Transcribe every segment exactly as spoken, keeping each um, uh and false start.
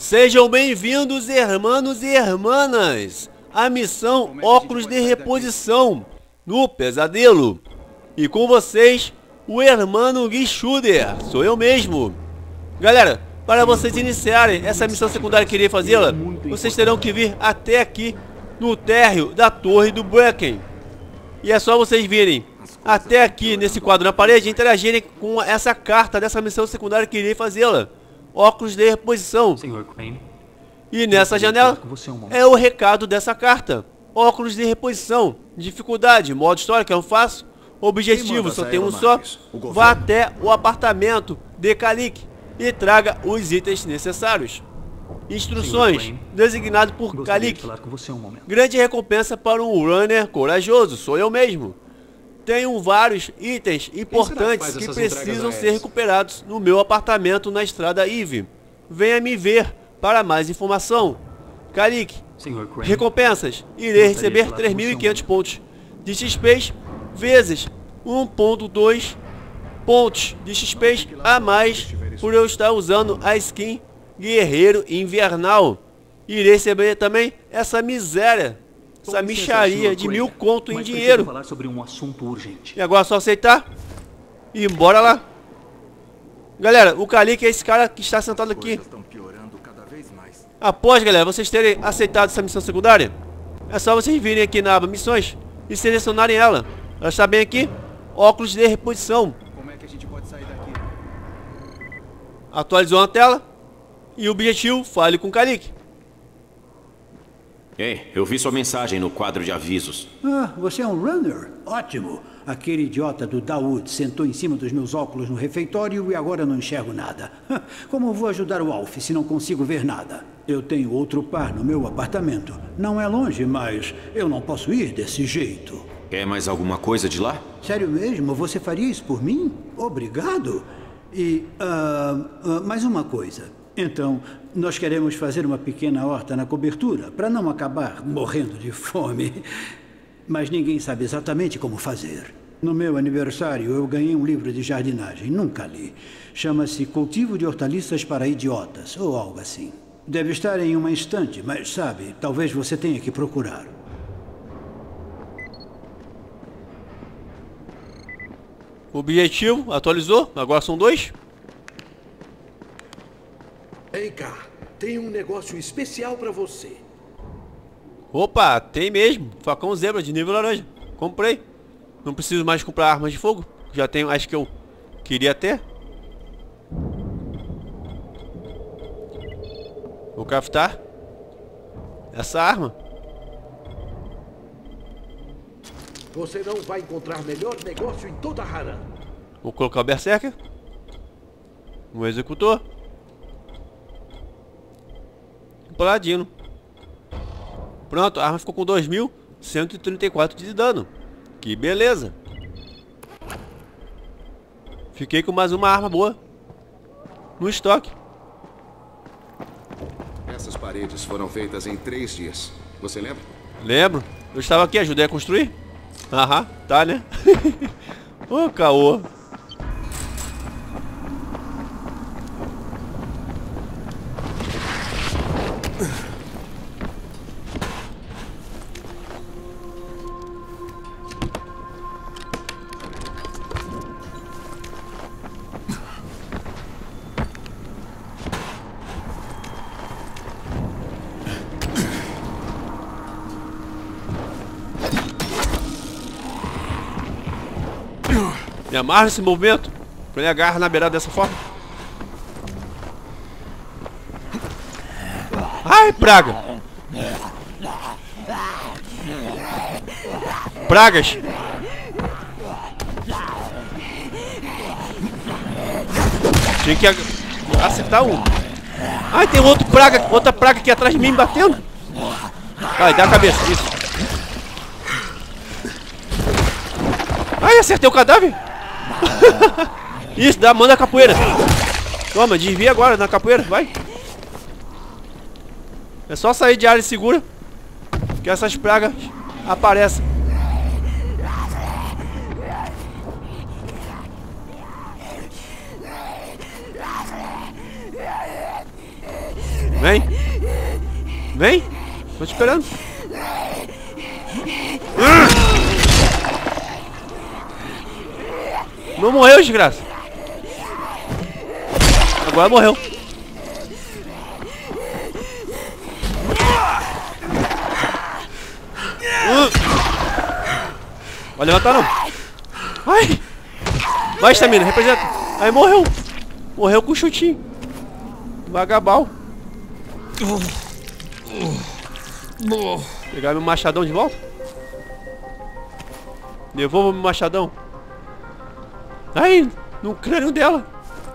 Sejam bem-vindos, irmãos e irmãs, à missão Óculos de Reposição no Pesadelo. E com vocês, o Hermano Gui Schuder, sou eu mesmo. Galera, para vocês iniciarem essa missão secundária que irei fazê-la, vocês terão que vir até aqui no térreo da Torre do Bracken. E é só vocês virem até aqui nesse quadro na parede e interagirem com essa carta dessa missão secundária que irei fazê-la. Óculos de Reposição. senhor Crane, E nessa janela é o recado dessa carta. Óculos de Reposição. Dificuldade, modo história, que eu faço. Objetivo, só tem um só. Vá até o apartamento de Kalik e traga os itens necessários. Instruções, designado por Kalik. Grande recompensa para um runner corajoso, sou eu mesmo. Tenho vários itens importantes que precisam ser recuperados no meu apartamento na estrada Eve. Venha me ver para mais informação. Kalik, recompensas. Irei receber três mil e quinhentos pontos de X P vezes um ponto dois pontos de X P a mais por eu estar usando a skin Guerreiro Invernal. Irei receber também essa miséria, essa micharia de mil conto em dinheiro. falar sobre um assunto urgente. E agora é só aceitar e bora lá. Galera, o Kalik é esse cara que está sentado aqui. Após, galera, vocês terem aceitado essa missão secundária, é só vocês virem aqui na aba Missões e selecionarem ela. Ela está bem aqui. Óculos de Reposição. Como é que a gente pode sair daqui? Atualizou a tela. E o objetivo, fale com o Kalik. Ei, eu vi sua mensagem no quadro de avisos. Ah, você é um runner? Ótimo. Aquele idiota do Dawood sentou em cima dos meus óculos no refeitório e agora não enxergo nada. Como vou ajudar o Alf se não consigo ver nada? Eu tenho outro par no meu apartamento. Não é longe, mas eu não posso ir desse jeito. Quer mais alguma coisa de lá? Sério mesmo? Você faria isso por mim? Obrigado. E, ah, ah, mais uma coisa. Então, nós queremos fazer uma pequena horta na cobertura, para não acabar morrendo de fome. Mas ninguém sabe exatamente como fazer. No meu aniversário, eu ganhei um livro de jardinagem, nunca li. Chama-se Cultivo de Hortaliças para Idiotas, ou algo assim. Deve estar em uma estante, mas sabe, talvez você tenha que procurar. Objetivo, atualizou, agora são dois. Vem cá, tem um negócio especial pra você. Opa, tem mesmo. Facão zebra de nível laranja. Comprei. Não preciso mais comprar armas de fogo. Já tenho as que eu queria ter. Vou craftar essa arma. Você não vai encontrar melhor negócio em toda Haran. Vou colocar o Berserker. O Executor. Paladino. Pronto, a arma ficou com dois mil cento e trinta e quatro de dano. Que beleza. Fiquei com mais uma arma boa no estoque. Essas paredes foram feitas em três dias. Você lembra? Lembro. Eu estava aqui, ajudei a construir. Aham, tá, né? Ô, caô. Me amarra esse movimento. Quando ele agarra na beirada dessa forma. Ai, praga. Pragas. Tinha que acertar um. Ai, tem outro praga, outra praga aqui atrás de mim me batendo. Vai, dá a cabeça, isso. Ai, acertei o cadáver. Isso, dá, manda a capoeira. Toma, desvia agora na capoeira, vai. É só sair de área segura que essas pragas aparecem. Vem. Vem. Tô te esperando. Não morreu, desgraça. Agora morreu. Vai levantar não. Ai. Vai, estamina, representa. Aí morreu. Morreu com um chutinho. Vagabal. Pegar meu machadão de volta. Devolva meu machadão. Ai, no crânio dela.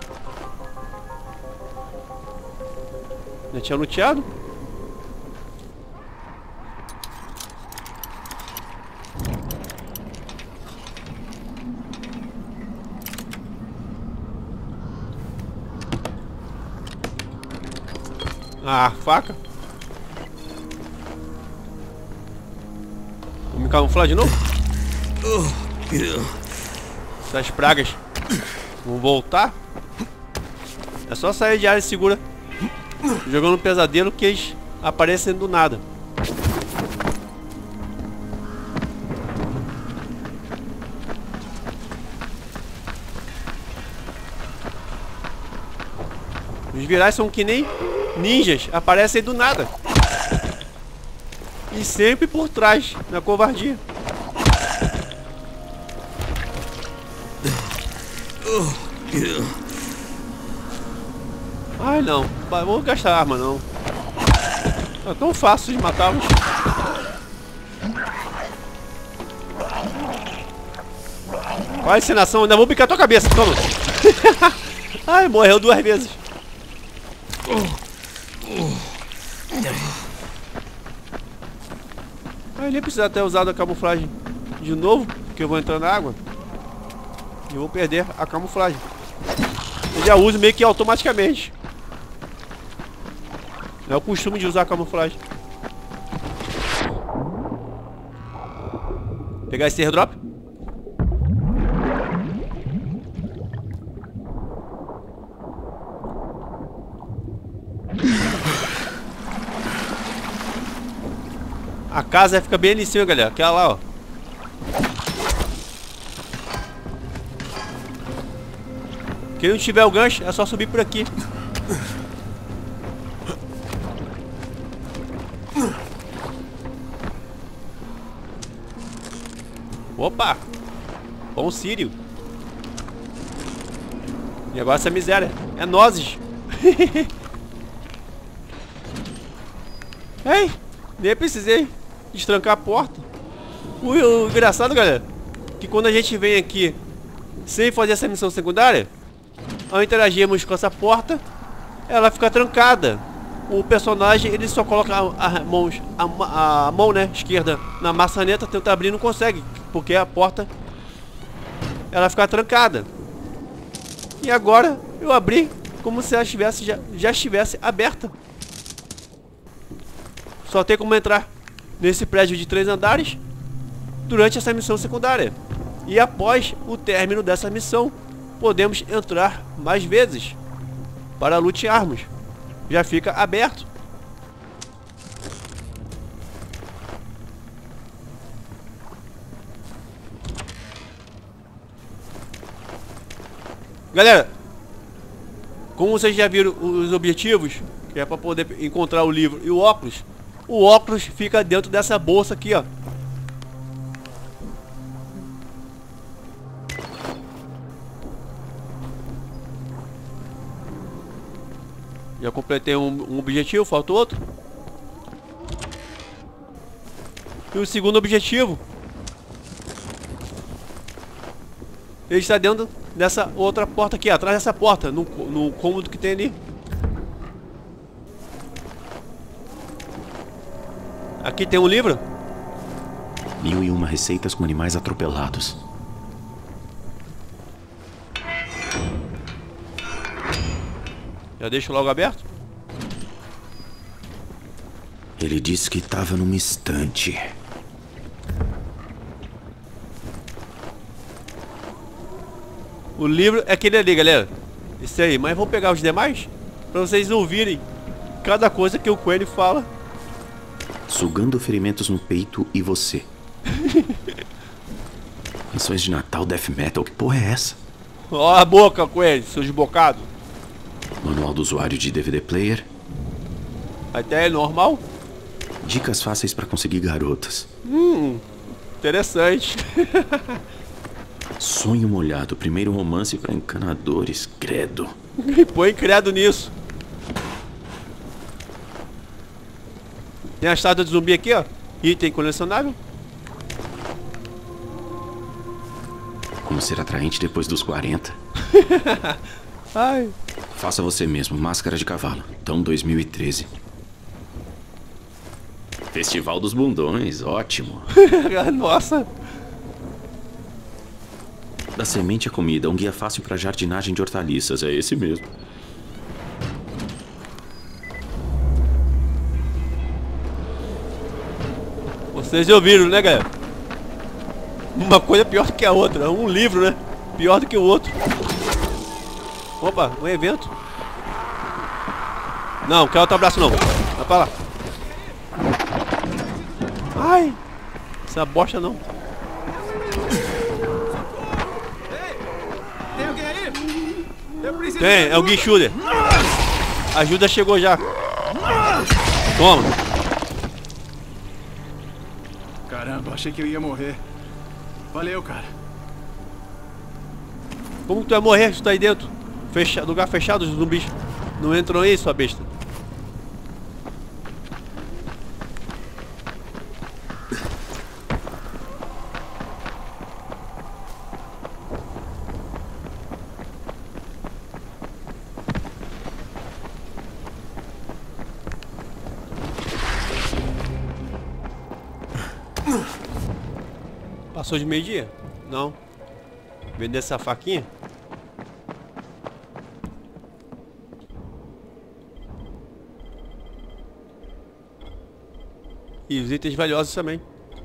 Já tinha luteado. Ah, faca. Vou me camuflar de novo. Essas pragas vão voltar. É só sair de área segura, jogando um pesadelo que eles aparecem do nada. Os virais são que nem ninjas, aparecem do nada. E sempre por trás, na covardia. Ai não, vou gastar arma não. É tão fácil de matá-los. Qual a encenação? Ainda vou picar tua cabeça, toma. Ai, morreu duas vezes. Ai, nem precisa ter usado a camuflagem de novo, porque eu vou entrar na água e eu vou perder a camuflagem. Eu já uso meio que automaticamente. Não é o costume de usar a camuflagem. Pegar esse airdrop. A casa fica bem ali em cima, galera. Aquela lá, ó. Quem não tiver o gancho, é só subir por aqui. Opa! Bom Sírio. E agora essa miséria. É nozes. Ei! Nem precisei destrancar a porta. O, o engraçado, galera, que quando a gente vem aqui sem fazer essa missão secundária, ao interagirmos com essa porta, ela fica trancada. O personagem, ele só coloca a, a, mão, a, a mão, né, esquerda na maçaneta, tenta abrir e não consegue, porque a porta, ela fica trancada. E agora eu abri como se ela estivesse, já, já estivesse aberta. Só tem como entrar nesse prédio de três andares durante essa missão secundária. E após o término dessa missão, podemos entrar mais vezes para lutearmos. Já fica aberto. Galera, como vocês já viram os objetivos, que é para poder encontrar o livro e o óculos, o óculos fica dentro dessa bolsa aqui, ó. Já completei um, um objetivo, falta outro. E o segundo objetivo, ele está dentro dessa outra porta aqui, atrás dessa porta, no, no cômodo que tem ali. Aqui tem um livro. Mil e uma receitas com animais atropelados. Já deixo logo aberto. Ele disse que estava numa estante. O livro é aquele ali, galera. Esse aí. Mas vou pegar os demais para vocês ouvirem Cada coisa que o Coelho fala. Sugando ferimentos no peito e você. Canções de Natal, Death Metal, que porra é essa? Ó a boca, Coelho, seu desbocado. Manual do usuário de D V D player. Até é normal. Dicas fáceis pra conseguir garotas. Hum, interessante. Sonho molhado, primeiro romance pra encanadores, credo. Põe credo nisso. Tem a estátua de zumbi aqui, ó. Item colecionável. Como ser atraente depois dos quarenta. Ai. Faça você mesmo, máscara de cavalo. Tom dois mil e treze. Festival dos Bundões, ótimo. Nossa. Da semente à comida, um guia fácil para jardinagem de hortaliças, é esse mesmo. Vocês ouviram, né, galera? Uma coisa pior do que a outra. Um livro, né? Pior do que o outro. Opa, um evento. Não, quer outro abraço não. Vai pra lá. Ai, essa bosta não. Tem alguém aí? Eu preciso. Tem, é o Guichuder. A ajuda chegou já. Toma. Caramba, achei que eu ia morrer. Valeu, cara. Como que tu vai morrer se tu tá aí dentro? Fecha, lugar fechado, os zumbis não entram aí, sua besta. Passou de meio-dia? Não. Vender essa faquinha? E os itens valiosos também.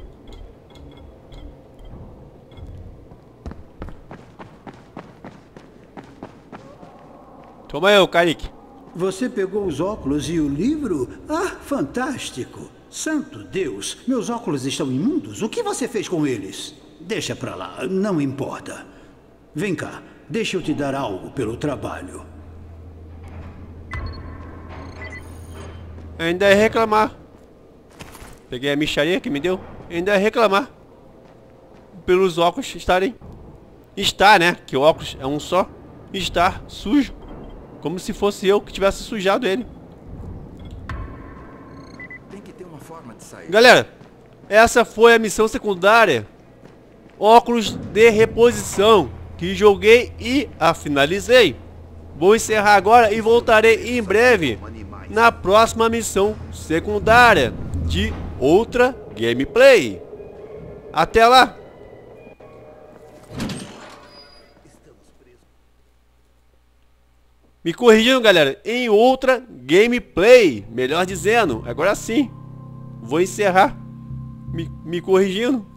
Toma aí, Kaique. Você pegou os óculos e o livro? Ah, fantástico! Santo Deus, meus óculos estão imundos. O que você fez com eles? Deixa pra lá, não importa. Vem cá, deixa eu te dar algo pelo trabalho. Ainda é reclamar. Peguei a micharia que me deu. Ainda é reclamar. Pelos óculos estarem... Está, né? Que o óculos é um só. Estar sujo. Como se fosse eu que tivesse sujado ele. Tem que ter uma forma de sair. Galera, essa foi a missão secundária. Óculos de reposição. Que joguei e a finalizei. Vou encerrar agora e voltarei em breve na próxima missão secundária de outra gameplay. Até lá! Me corrigindo, galera, em outra gameplay, melhor dizendo, agora sim, vou encerrar me, me corrigindo.